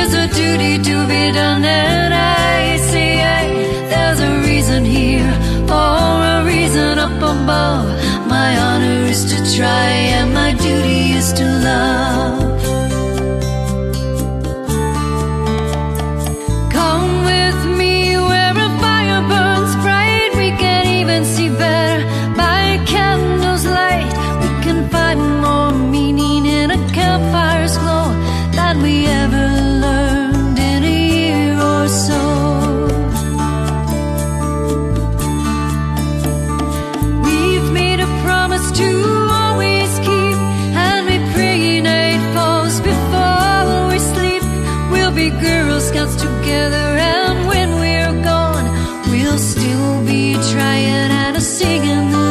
there's a duty to be done, and I say there's a reason here, or a reason up above. My honor is to try, and my duty is to love. Come with me where a fire burns bright. We can even see better by candles light. We can find more meaning in a campfire's glow than we ever learned in a year or so. We've made a promise to always keep, and we pray night falls before we sleep. We'll be Girl Scouts together, and when we're gone, we'll still be trying and singing the